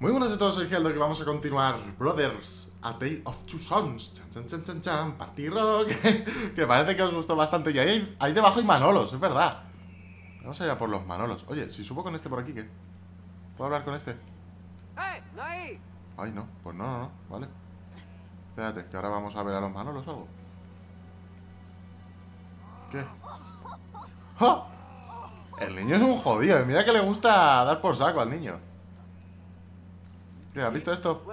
Muy buenas a todos, soy Geldo, que vamos a continuar Brothers, A Tale of Two Sons. Chan, chan, chan, chan, chan, Party Rock. Que parece que os gustó bastante. Y ahí debajo hay Manolos, es verdad. Vamos a ir a por los Manolos. Oye, si subo con este por aquí, ¿qué? ¿Puedo hablar con este? Ay, no, pues no, vale. Espérate, que ahora vamos a ver a los Manolos o algo. ¿Qué? ¡Ja! El niño es un jodido, mira que le gusta dar por saco al niño. ¿Qué? ¿Has visto esto?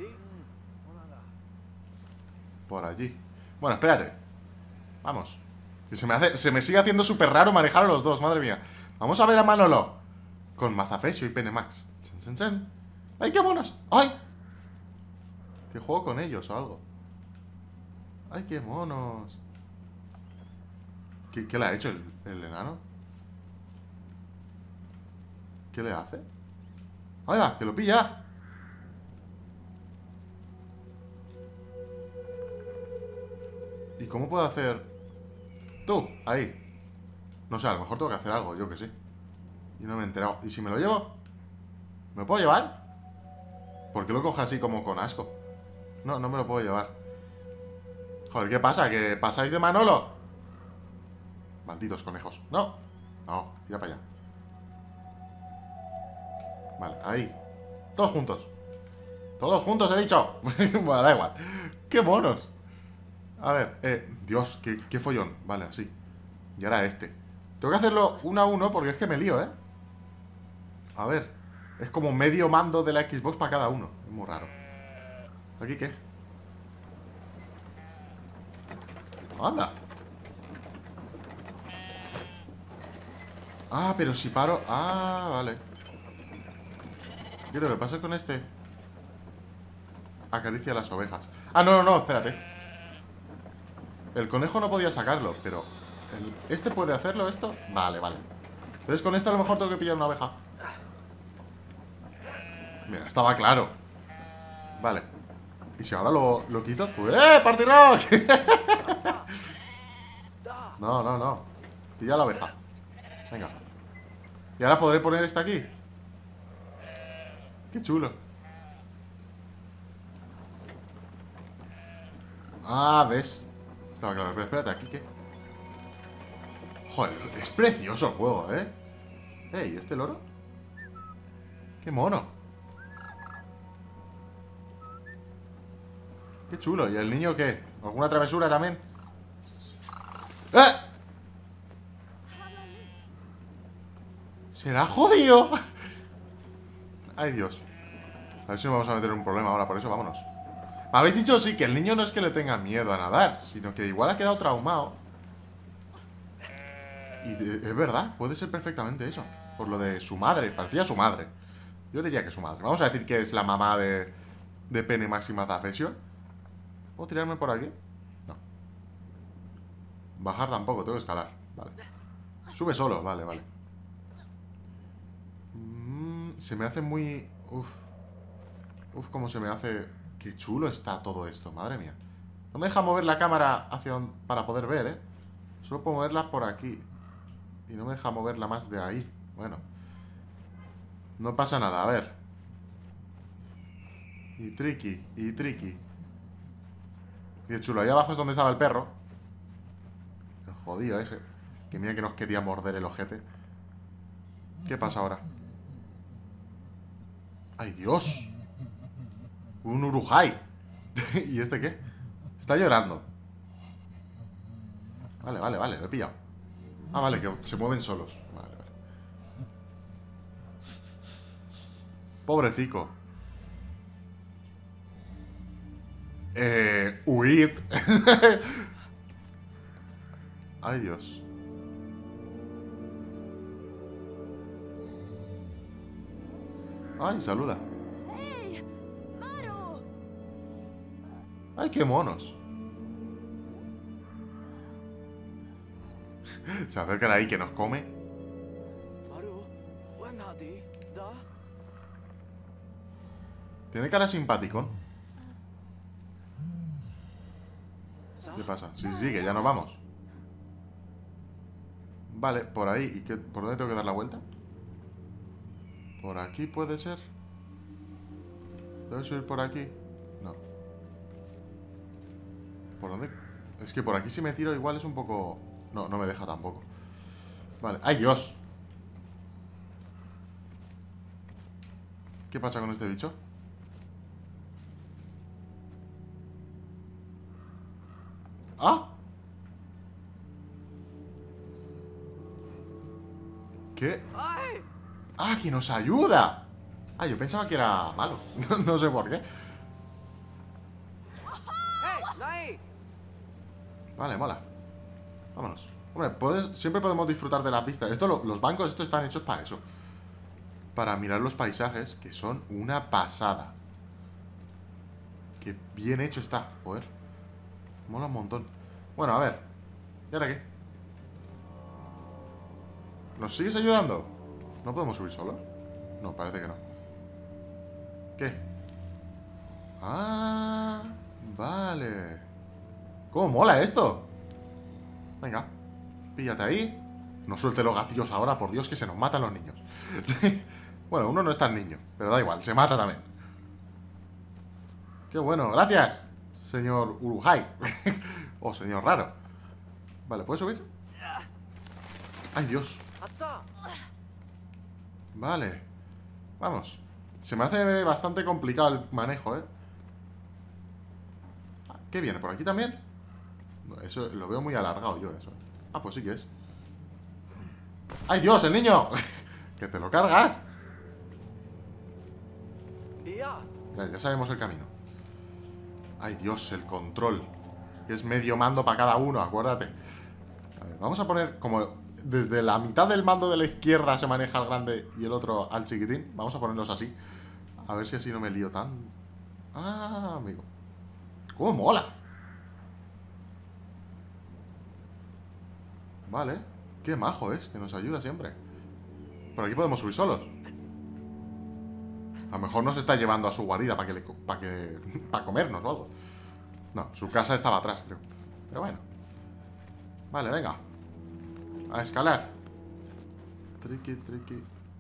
Por allí. Bueno, espérate. Vamos. Que se me sigue haciendo súper raro manejar a los dos, madre mía. Vamos a ver a Manolo con Mazafesio y Penemax. Chan, chan, chan. ¡Ay, qué monos! ¡Ay! Que juego con ellos o algo. ¡Ay, qué monos! ¿Qué le ha hecho el enano? ¿Qué le hace? ¡Ay, va! ¡Que lo pilla! ¿Y cómo puedo hacer? Tú, ahí. No sé, a lo mejor tengo que hacer algo, yo que sé. Y no me he enterado. ¿Y si me lo llevo? ¿Me lo puedo llevar? ¿Por qué lo coge así como con asco? No, no me lo puedo llevar. Joder, ¿qué pasa? ¿Que pasáis de Manolo? Malditos conejos. No, no, tira para allá. Vale, ahí. Todos juntos. Todos juntos, he dicho. Bueno, da igual. ¡Qué monos! A ver, Dios, qué follón. Vale, así. Y ahora este. Tengo que hacerlo uno a uno porque es que me lío, ¿eh? A ver. Es como medio mando de la Xbox para cada uno. Es muy raro. ¿Aquí qué? ¡Anda! Ah, pero si paro... Ah, vale. ¿Qué te pasa con este? Acaricia las ovejas. Ah, no, espérate. El conejo no podía sacarlo, pero... ¿Este puede hacerlo, esto? Vale. Entonces con este a lo mejor tengo que pillar una oveja. Mira, estaba claro. Vale. ¿Y si ahora lo quito? Pues... ¡Party Rock! No. Pilla la oveja. Venga. ¿Y ahora podré poner esta aquí? Qué chulo. Ah, ¿ves? Estaba claro, pero espérate, ¿aquí qué? Joder, es precioso el juego, ¿eh? Ey, ¿este loro? ¡Qué mono! ¡Qué chulo! ¿Y el niño qué? ¿Alguna travesura también? ¡Eh! ¿Será jodido? ¡Ay, Dios! A ver si nos vamos a meter en un problema ahora, por eso vámonos. Me habéis dicho, sí, que el niño no es que le tenga miedo a nadar, sino que igual ha quedado traumado. Y es verdad, puede ser perfectamente eso. Por lo de su madre, parecía su madre. Yo diría que su madre. Vamos a decir que es la mamá de Penemax y Mazafesio. ¿Puedo tirarme por aquí? No. Bajar tampoco, tengo que escalar. Vale. Sube solo, vale. Se me hace muy... Uf, cómo se me hace... Qué chulo está todo esto, madre mía. No me deja mover la cámara para poder ver, ¿eh? Solo puedo moverla por aquí. Y no me deja moverla más de ahí. Bueno. No pasa nada, a ver. Y tricky. Qué chulo, ahí abajo es donde estaba el perro. El jodido ese. Que mira que nos quería morder el ojete. ¿Qué pasa ahora? ¡Ay, Dios! Un Urujai. ¿Y este qué? Está llorando. Vale, lo he pillado. Ah, vale, que se mueven solos. Vale. Pobrecico. Huid. Ay, Dios. Ay, saluda. Ay, qué monos. Se acercan ahí que nos come. Tiene cara simpático. ¿Qué pasa? Sí, que ya nos vamos. Vale, por ahí. ¿Y qué? ¿Por dónde tengo que dar la vuelta? Por aquí puede ser. ¿Tengo que subir por aquí? No. ¿Por dónde? Es que por aquí si me tiro igual es un poco... No, no me deja tampoco. Vale. ¡Ay, Dios! ¿Qué pasa con este bicho? ¡Ah! ¿Qué? ¡Ah, que nos ayuda! Ah, yo pensaba que era malo. No sé por qué. Vale, mola. Vámonos. Hombre, siempre podemos disfrutar de las vistas. Los bancos estos están hechos para eso. Para mirar los paisajes, que son una pasada. Qué bien hecho está, joder. Mola un montón. Bueno, a ver. ¿Y ahora qué? ¿Nos sigues ayudando? ¿No podemos subir solos? No, parece que no. ¿Qué? Ah, vale. ¿Cómo mola esto? Venga, píllate ahí. No suelte los gatillos ahora, por Dios, que se nos matan los niños. Bueno, uno no es tan niño, pero da igual, se mata también. Qué bueno, gracias, señor Urujai. O señor raro. Vale, ¿puedes subir? ¡Ay, Dios! Vale. Vamos. Se me hace bastante complicado el manejo, ¿eh? ¿Qué viene? ¿Por aquí también? No, eso lo veo muy alargado yo, eso. Ah, pues sí que es. ¡Ay, Dios, el niño! ¡Que te lo cargas! Ya sabemos el camino. ¡Ay, Dios, el control! Que es medio mando para cada uno, acuérdate. A ver, vamos a poner como... Desde la mitad del mando de la izquierda se maneja al grande y el otro al chiquitín. Vamos a ponerlos así. A ver si así no me lío tan... Ah, amigo. ¡Cómo mola! Vale. Qué majo es, que nos ayuda siempre. Por aquí podemos subir solos. A lo mejor nos está llevando a su guarida para comernos o algo. No, su casa estaba atrás, creo. Pero bueno. Vale, venga. A escalar. Triqui, triqui.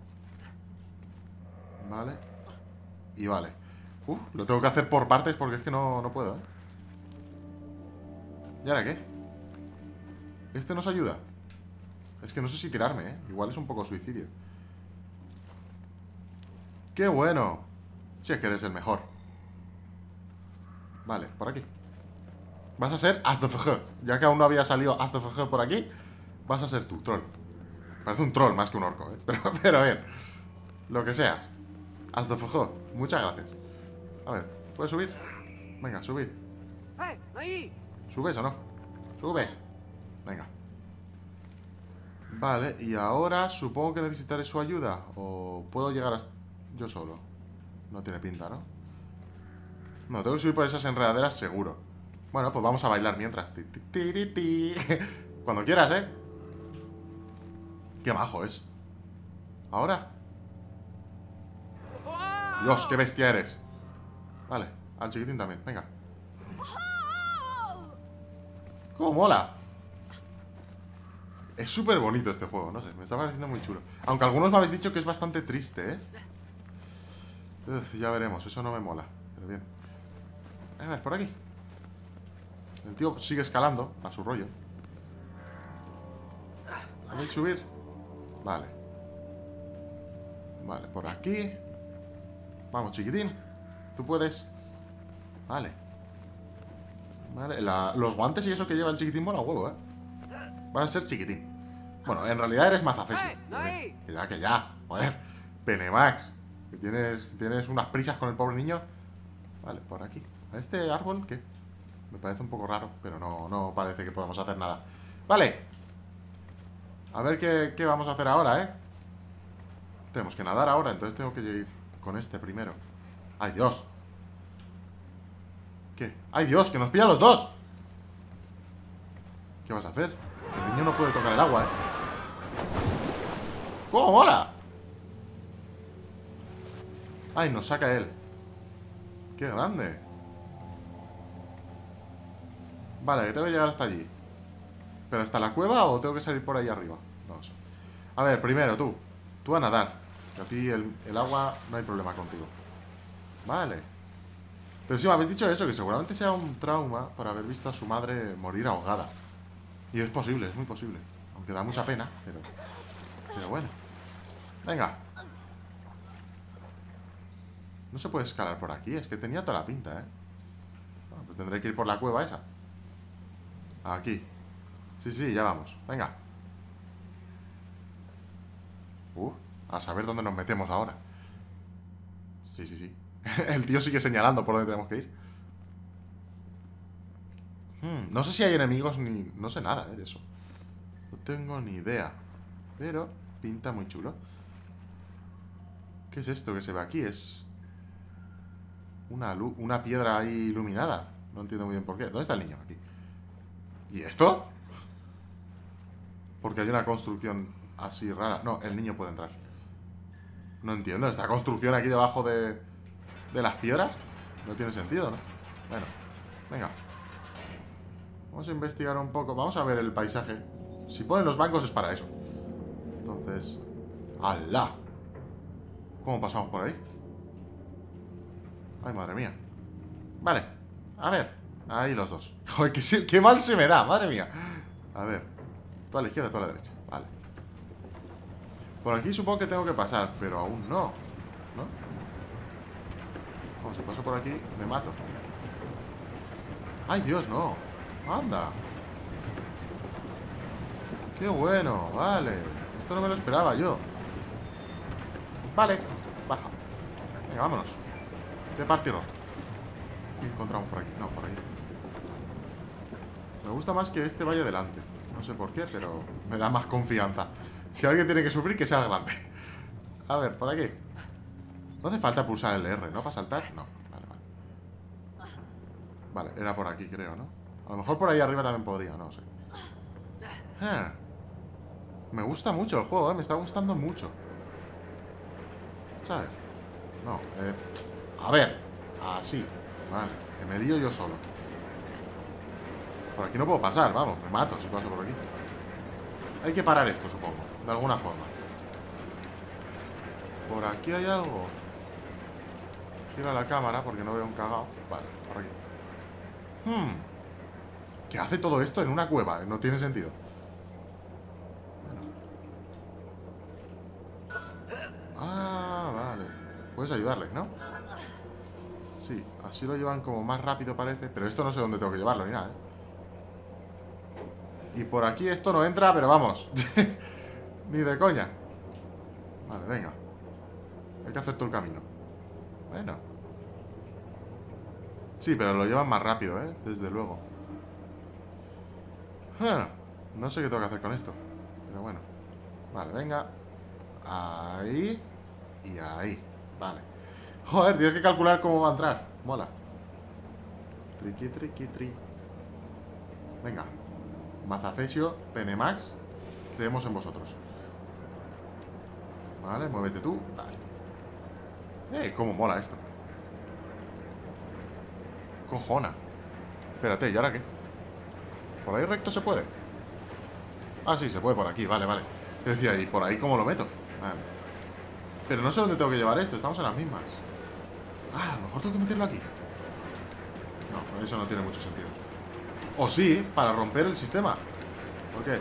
Vale. Y vale. Lo tengo que hacer por partes porque es que no puedo, ¿eh? ¿Y ahora qué? ¿Este nos ayuda? Es que no sé si tirarme, ¿eh? Igual es un poco suicidio. ¡Qué bueno! Si es que eres el mejor. Vale, por aquí. Vas a ser Asdfg. Ya que aún no había salido Asdfg por aquí, vas a ser tú, troll. Parece un troll más que un orco, ¿eh? Pero bien. Lo que seas. Asdfg. Muchas gracias. A ver, ¿puedes subir? Venga, subid. ¿Subes o no? ¡Sube! Venga. Vale, y ahora supongo que necesitaré su ayuda. ¿O puedo llegar hasta yo solo? No tiene pinta, ¿no? No, tengo que subir por esas enredaderas seguro. Bueno, pues vamos a bailar mientras. Ti, ti, ti, ti. Cuando quieras, ¿eh? Qué majo es. ¿Ahora? Dios, qué bestia eres. Vale, al chiquitín también, venga. ¡Cómo mola! Es súper bonito este juego, no sé, me está pareciendo muy chulo. Aunque algunos me habéis dicho que es bastante triste, ¿eh? Uf, ya veremos, eso no me mola. Pero bien. A ver, por aquí. El tío sigue escalando a su rollo. ¿Podéis subir? Vale. Vale, por aquí. Vamos, chiquitín. Tú puedes. Vale. Vale, los guantes y eso que lleva el chiquitín mola huevo, ¿eh? Vas a ser chiquitín. Bueno, en realidad eres mazafesio. Que ya, joder. Penemax. Que tienes unas prisas con el pobre niño. Vale, por aquí. ¿A este árbol qué? Me parece un poco raro, pero no parece que podamos hacer nada. Vale. A ver qué vamos a hacer ahora, ¿eh? Tenemos que nadar ahora, entonces tengo que ir con este primero. ¡Ay, Dios! ¿Qué? ¡Ay, Dios! ¡Que nos pilla los dos! ¿Qué vas a hacer? Que el niño no puede tocar el agua, ¿eh? ¡Cómo mola! ¡Ay, nos saca él! ¡Qué grande! Vale, que tengo que llegar hasta allí. ¿Pero hasta la cueva o tengo que salir por ahí arriba? No sé. A ver, primero tú a nadar. Que a ti el agua no hay problema contigo. Vale. Pero sí me habéis dicho eso, que seguramente sea un trauma por haber visto a su madre morir ahogada. Y es posible, es muy posible. Aunque da mucha pena, pero bueno. Venga. No se puede escalar por aquí, es que tenía toda la pinta, ¿eh? Bueno, pues tendré que ir por la cueva esa. Aquí. Sí, sí, ya vamos. Venga. A saber dónde nos metemos ahora. Sí, sí, sí. El tío sigue señalando por dónde tenemos que ir. No sé si hay enemigos ni... No sé nada de eso. No tengo ni idea. Pero pinta muy chulo. ¿Qué es esto que se ve aquí? Es... una piedra ahí iluminada. No entiendo muy bien por qué. ¿Dónde está el niño? Aquí. ¿Y esto? Porque hay una construcción así rara. No, el niño puede entrar. No entiendo. ¿Esta construcción aquí debajo de las piedras? No tiene sentido, ¿no? Bueno, venga. Vamos a investigar un poco. Vamos a ver el paisaje. Si ponen los bancos es para eso. Entonces... ¡Hala! ¿Cómo pasamos por ahí? Ay, madre mía. Vale, a ver. Ahí los dos. Joder, qué mal se me da, madre mía. A ver. Tú a la izquierda, tú a la derecha. Vale. Por aquí supongo que tengo que pasar, pero aún no. ¿No? Como si paso por aquí, me mato. ¡Ay, Dios, no! ¡Anda! ¡Qué bueno! Vale. Esto no me lo esperaba yo. Vale. Baja. Venga, vámonos. De partirlo. ¿Qué encontramos por aquí? No, por aquí. Me gusta más que este vaya delante. No sé por qué, pero me da más confianza. Si alguien tiene que sufrir, que sea el grande. A ver, por aquí. No hace falta pulsar el R, ¿no? Para saltar. No, vale, vale. Vale, era por aquí, creo, ¿no? A lo mejor por ahí arriba también podría, no sé. Me gusta mucho el juego, ¿eh? Me está gustando mucho. ¿Sabes? No, a ver. Así. Vale, que me lío yo solo. Por aquí no puedo pasar, vamos, me mato si paso por aquí. Hay que parar esto, supongo, de alguna forma. Por aquí hay algo. Gira la cámara porque no veo un cagao. Vale, por aquí. ¿Qué hace todo esto en una cueva? No tiene sentido. Ah, vale. Puedes ayudarles, ¿no? Sí, así lo llevan como más rápido parece. Pero esto no sé dónde tengo que llevarlo ni nada, ¿eh? Y por aquí esto no entra, pero vamos. Ni de coña. Vale, venga. Hay que hacer todo el camino. Bueno. Sí, pero lo llevan más rápido, ¿eh? Desde luego. No sé qué tengo que hacer con esto. Pero bueno. Vale, venga. Ahí. Y ahí. Vale. Joder, tienes que calcular cómo va a entrar. Mola. Triqui, triqui, tri. Venga. Mazafesio, Penemax. Creemos en vosotros. Vale, muévete tú. Vale. Cómo mola esto. Cojona. Espérate, ¿y ahora qué? ¿Por ahí recto se puede? Ah, sí, se puede por aquí, vale, vale. Yo decía, ¿y por ahí cómo lo meto? Vale. Pero no sé dónde tengo que llevar esto, estamos en las mismas. Ah, a lo mejor tengo que meterlo aquí. No, eso no tiene mucho sentido. O sí, para romper el sistema. ¿Por qué?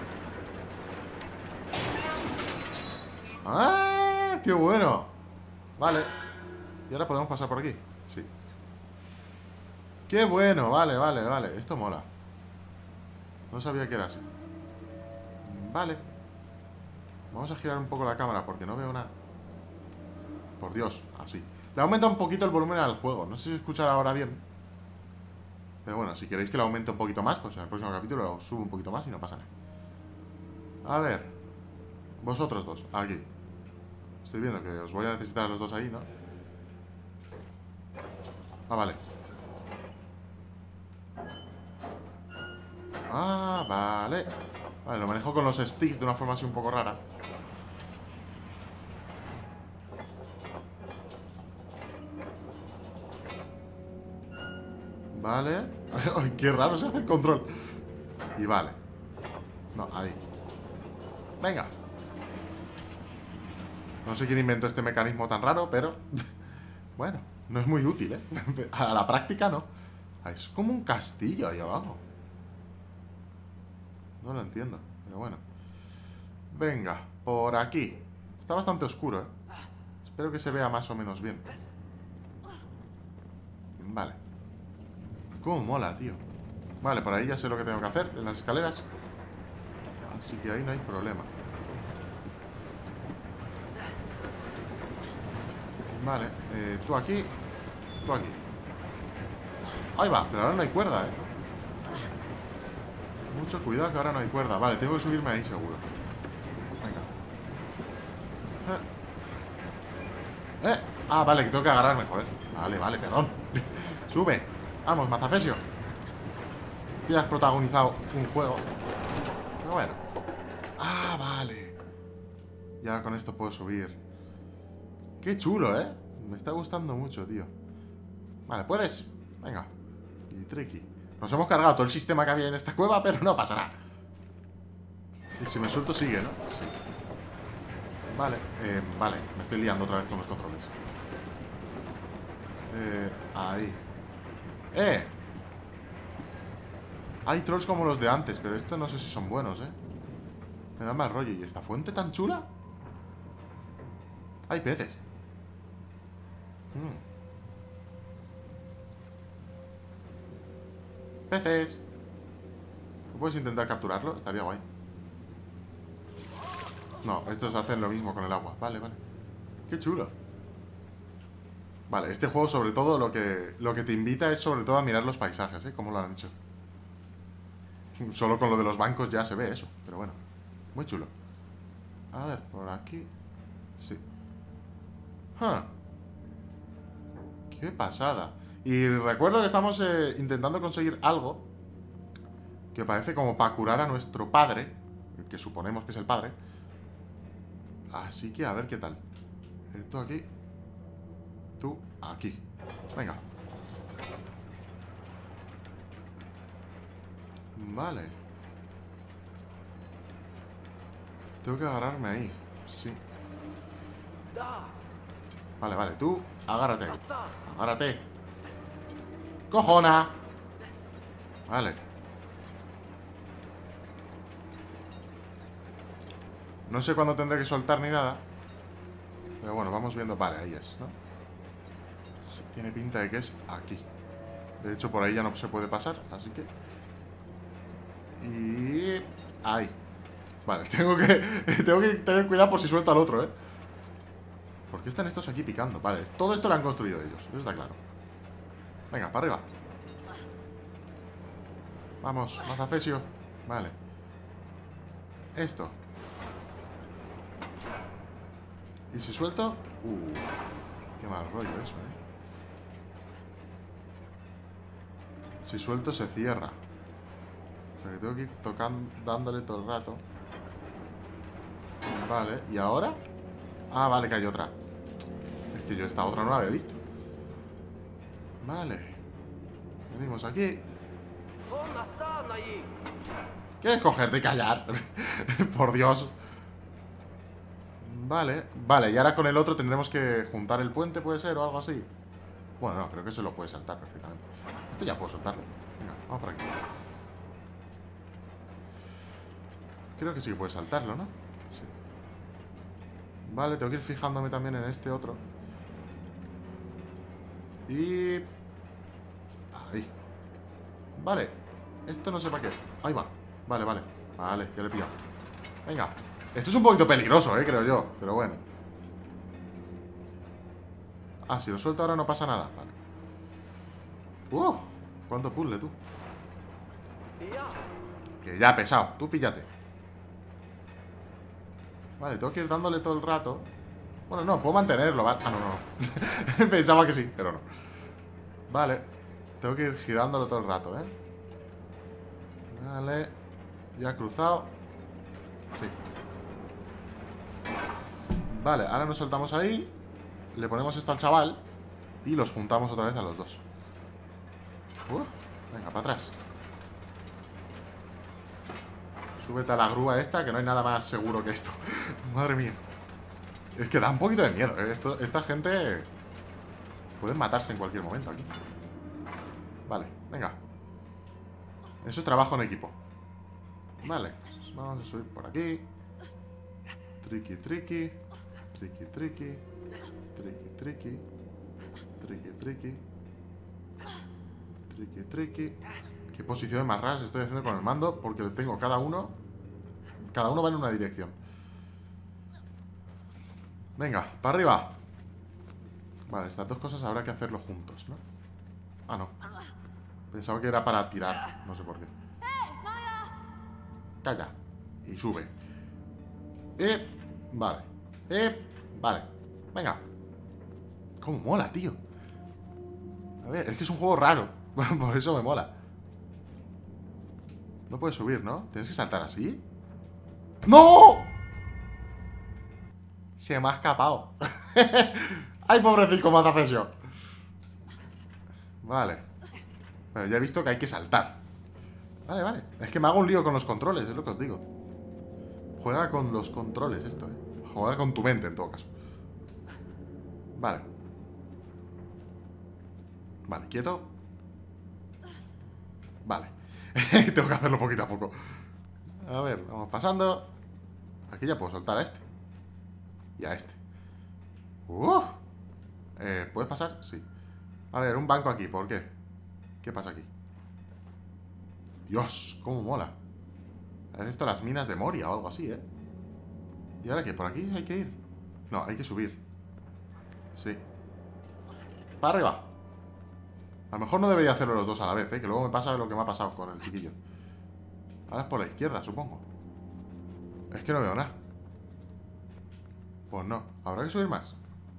¡Ah! ¡Qué bueno! Vale. ¿Y ahora podemos pasar por aquí? Sí. ¡Qué bueno! Vale, vale, vale. Esto mola. No sabía que era así. Vale. Vamos a girar un poco la cámara porque no veo nada. Por Dios, así. Le aumenta un poquito el volumen al juego. No sé si escuchar ahora bien. Pero bueno, si queréis que lo aumente un poquito más, pues en el próximo capítulo lo subo un poquito más y no pasa nada. A ver. Vosotros dos, aquí. Estoy viendo que os voy a necesitar a los dos ahí, ¿no? Ah, vale. Ah, vale. Vale, lo manejo con los sticks de una forma así un poco rara. Vale. Ay, qué raro se hace el control. Y vale. No, ahí. Venga. No sé quién inventó este mecanismo tan raro, pero... bueno. No es muy útil, ¿eh? A la práctica no. Es como un castillo ahí abajo. No lo entiendo, pero bueno. Venga, por aquí. Está bastante oscuro, ¿eh? Espero que se vea más o menos bien. Vale. Cómo mola, tío. Vale, por ahí ya sé lo que tengo que hacer, en las escaleras. Así que ahí no hay problema. Vale, tú aquí. Tú aquí. Ahí va, pero ahora no hay cuerda, Mucho cuidado que ahora no hay cuerda. Vale, tengo que subirme ahí seguro. Venga. Ah, vale, que tengo que agarrarme, joder. Vale, vale, perdón. Sube. Vamos, Mazafesio. Tú has protagonizado un juego. Pero bueno. Ah, vale. Y ahora con esto puedo subir. Qué chulo, ¿eh? Me está gustando mucho, tío. Vale, ¿puedes? Venga. Y tricky. Nos hemos cargado todo el sistema que había en esta cueva, pero no pasa nada. Y si me suelto sigue, ¿no? Sí. Vale, vale. Me estoy liando otra vez con los controles. Ahí. Hay trolls como los de antes, pero estos no sé si son buenos, Me da mal rollo. ¿Y esta fuente tan chula? Hay peces. Peces. ¿Puedes intentar capturarlo? Estaría guay. No, estos hacen lo mismo con el agua. Vale, vale. Qué chulo. Vale, este juego sobre todo lo que te invita es sobre todo a mirar los paisajes, Como lo han hecho. Solo con lo de los bancos ya se ve eso. Pero bueno, muy chulo. A ver, por aquí. Sí. Qué pasada. Y recuerdo que estamos intentando conseguir algo que parece como para curar a nuestro padre, el que suponemos que es el padre. Así que a ver qué tal. Tú aquí. Tú aquí. Venga. Vale. Tengo que agarrarme ahí. Sí. Vale, vale, tú agárrate. Agárrate. ¡Cojona! Vale. No sé cuándo tendré que soltar ni nada. Pero bueno, vamos viendo. Vale, ahí es, ¿no? Sí, tiene pinta de que es aquí. De hecho, por ahí ya no se puede pasar, así que... Y... ahí. Vale, tengo que tener cuidado por si suelta al otro, ¿Por qué están estos aquí picando? Vale, todo esto lo han construido ellos, eso está claro. Venga, para arriba. Vamos, Mazafesio. Vale. Esto. ¿Y si suelto? Qué mal rollo eso, Si suelto se cierra. O sea que tengo que ir tocando, dándole todo el rato. Vale, ¿y ahora? Ah, vale, que hay otra. Es que yo esta otra no la había visto. Vale. Venimos aquí. ¿Quieres cogerte y callar? Por Dios. Vale, vale, y ahora con el otro tendremos que juntar el puente, ¿puede ser? O algo así. Bueno, no, creo que se lo puede saltar perfectamente. Esto ya puedo soltarlo. Venga, vamos por aquí. Creo que sí que puede saltarlo, ¿no? Sí. Vale, tengo que ir fijándome también en este otro. Y... ahí. Vale. Esto no sé para qué. Ahí va. Vale, vale. Vale, ya lo he pillado. Venga. Esto es un poquito peligroso, creo yo. Pero bueno. Ah, si lo suelto ahora no pasa nada. Vale. Cuánto puzzle, tú. Que ya, pesado. Tú píllate. Vale, tengo que ir dándole todo el rato. Bueno, no, puedo mantenerlo, ¿vale? Ah, no. Pensaba que sí, pero no. Vale. Tengo que ir girándolo todo el rato, Vale. Ya he cruzado. Sí. Vale, ahora nos soltamos ahí. Le ponemos esto al chaval y los juntamos otra vez a los dos. Venga, para atrás. Súbete a la grúa esta, que no hay nada más seguro que esto. Madre mía. Es que da un poquito de miedo, Esta gente Pueden matarse en cualquier momento aquí. Vale, venga. Eso es trabajo en equipo. Vale, pues vamos a subir por aquí. Tricky, tricky. Tricky, tricky. Tricky, tricky. Tricky, tricky. Tricky, tricky. Qué posiciones más raras estoy haciendo con el mando, porque tengo cada uno. Cada uno va en una dirección. Venga, para arriba. Vale, estas dos cosas habrá que hacerlo juntos, ¿no? Ah, no. Pensaba que era para tirar. No sé por qué. Calla. Y sube. Vale. Vale. Venga. Cómo mola, tío. A ver, es que es un juego raro. Por eso me mola. No puedes subir, ¿no? ¿Tienes que saltar así? ¡No! Se me ha escapado. ¡Ay, pobrecito, más afesión! Vale. Pero ya he visto que hay que saltar. Vale, vale. Es que me hago un lío con los controles, es lo que os digo. Juega con los controles esto, Juega con tu mente, en todo caso. Vale. Vale, quieto. Vale. Tengo que hacerlo poquito a poco. A ver, vamos pasando. Aquí ya puedo soltar a este. Y a este. ¿Puedes pasar? Sí. A ver, un banco aquí, ¿por qué? ¿Qué pasa aquí? Dios, cómo mola. ¿Es esto las minas de Moria o algo así, ¿Y ahora qué? ¿Por aquí hay que ir? No, hay que subir. Sí. Para arriba. A lo mejor no debería hacerlo los dos a la vez, Que luego me pasa lo que me ha pasado con el chiquillo. Ahora es por la izquierda, supongo. Es que no veo nada. Pues no. ¿Habrá que subir más?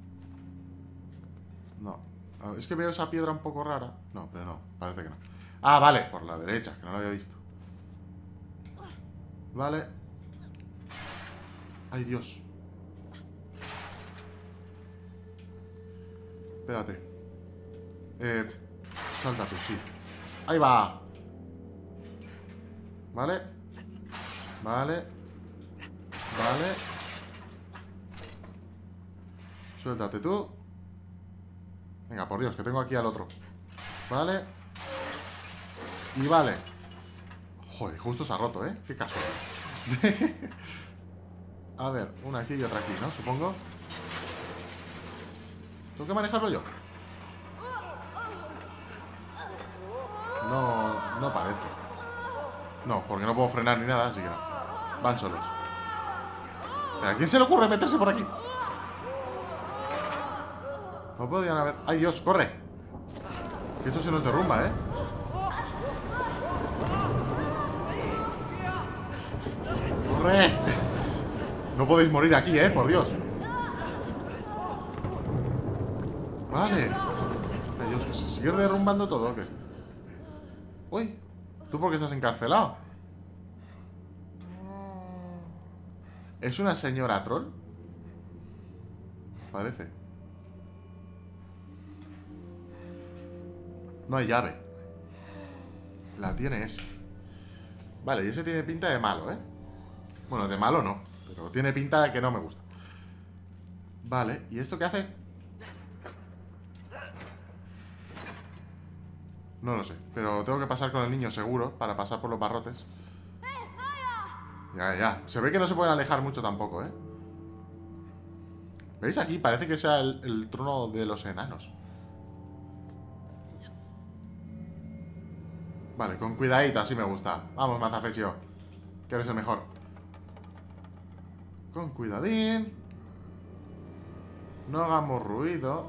No. Es que veo esa piedra un poco rara. No, pero no, parece que no. Ah, vale, por la derecha, que no lo había visto. Vale. Ay, Dios. Espérate. Salta tú, sí. Ahí va. Vale. Vale. Vale. Suéltate tú. Venga, por Dios, que tengo aquí al otro. Vale. Y vale. Joder, justo se ha roto, Qué casual. A ver, una aquí y otra aquí, ¿no? Supongo. ¿Tengo que manejarlo yo? No, no parece. No, porque no puedo frenar ni nada, así que no. Van solos. ¿Pero a quién se le ocurre meterse por aquí? No podían haber... ¡Ay, Dios! ¡Corre! Que esto se nos derrumba, ¡Corre! No podéis morir aquí, por Dios. Vale. Ay, Dios, que se sigue derrumbando todo, ¿o qué? Uy, ¿tú por qué estás encarcelado? ¿Es una señora troll? Parece. No hay llave. La tiene ese. Vale, y ese tiene pinta de malo, Bueno, de malo no, pero tiene pinta de que no me gusta. Vale, ¿y esto qué hace? No lo sé, pero tengo que pasar con el niño seguro para pasar por los barrotes. Ya. Se ve que no se pueden alejar mucho tampoco, ¿Veis aquí? Parece que sea el trono de los enanos. Vale, con cuidadito, así me gusta. Vamos, Mazafesio, que eres el mejor. Con cuidadín. No hagamos ruido.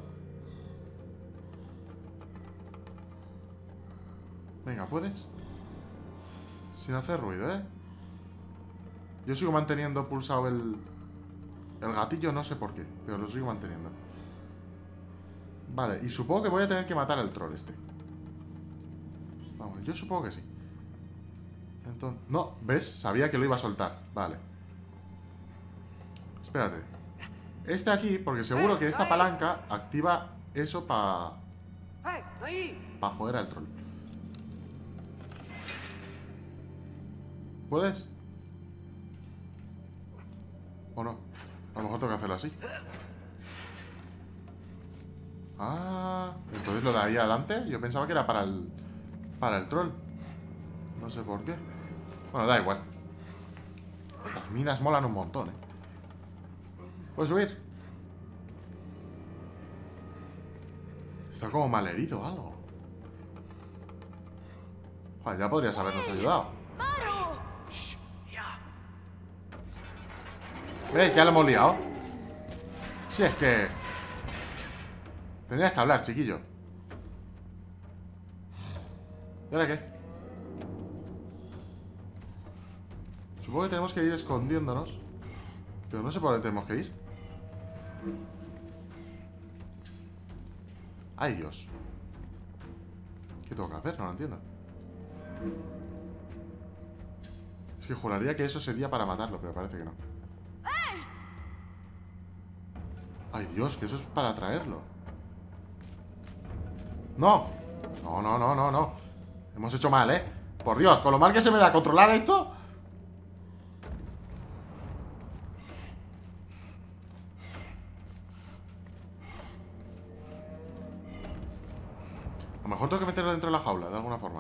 Venga, ¿puedes? Sin hacer ruido, Yo sigo manteniendo pulsado el gatillo, no sé por qué, pero lo sigo manteniendo. Vale, y supongo que voy a tener que matar al troll este. Vamos, yo supongo que sí. Entonces... No, ¿ves? Sabía que lo iba a soltar. Vale. Espérate. Este aquí, porque seguro que esta palanca activa eso para joder al troll. ¿Puedes? ¿O no? A lo mejor tengo que hacerlo así. Ah, entonces lo de ahí adelante yo pensaba que era para el troll. No sé por qué. Bueno, da igual. Estas minas molan un montón, ¿Puedo subir? Está como mal herido o algo. Joder, ya podrías habernos ayudado. Ya lo hemos liado. Si es que... Tenías que hablar, chiquillo. ¿Y ahora qué? Supongo que tenemos que ir escondiéndonos. Pero no sé por dónde tenemos que ir. ¡Ay, Dios! ¿Qué tengo que hacer? No lo entiendo. Es que juraría que eso sería para matarlo, pero parece que no. ¡Ay, Dios! Que eso es para traerlo. ¡No! No, no, no, no, no. Hemos hecho mal, Por Dios, con lo mal que se me da controlar esto. A lo mejor tengo que meterlo dentro de la jaula, de alguna forma.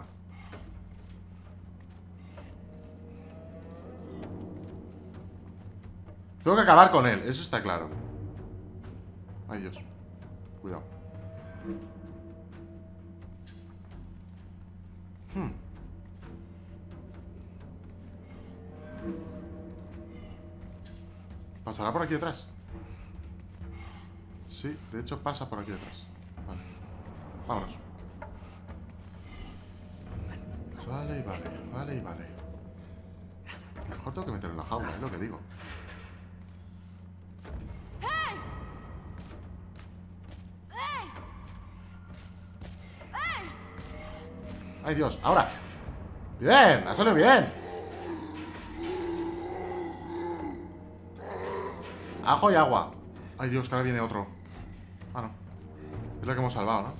Tengo que acabar con él, eso está claro. Ay, Dios. Cuidado. ¿Pasará por aquí detrás? Sí, de hecho pasa por aquí detrás. Vale. Vámonos. Vale y vale, vale y vale. A lo mejor tengo que meterlo en la jaula, es lo que digo. ¡Ay, Dios! ¡Ahora! ¡Bien! ¡Ha salido bien! Ajo y agua. ¡Ay, Dios! Que ahora viene otro. Ah, no. Es la que hemos salvado, ¿no?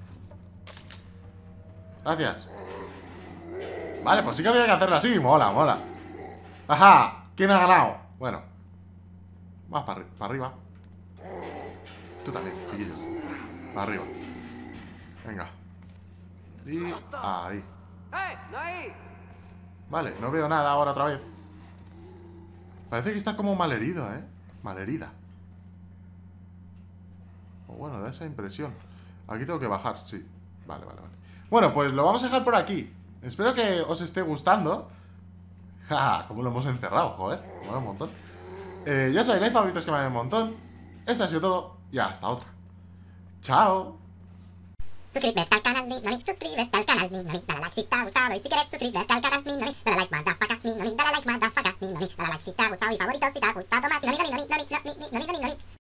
Gracias. Vale, pues sí que había que hacerlo así. Mola, mola. ¡Ajá! ¿Quién ha ganado? Bueno. Más para arriba. Tú también, chiquillo. Para arriba. Venga. Y ahí. Vale, no veo nada ahora otra vez. Parece que está como malherido, malherida. O bueno, da esa impresión. Aquí tengo que bajar, sí. Vale, vale, vale. Bueno, pues lo vamos a dejar por aquí. Espero que os esté gustando. Ja, como lo hemos encerrado, joder. Mola un montón. Ya sabéis, hay favoritos que me dan un montón. Este ha sido todo. Y hasta otra. Chao. Suscríbete al canal, suscríbete al canal, dale like si te ha gustado. Y si quieres suscríbete al canal, dale like, motherfucker, dale like, motherfucker, dale like si te ha gustado y favoritos si te ha gustado más.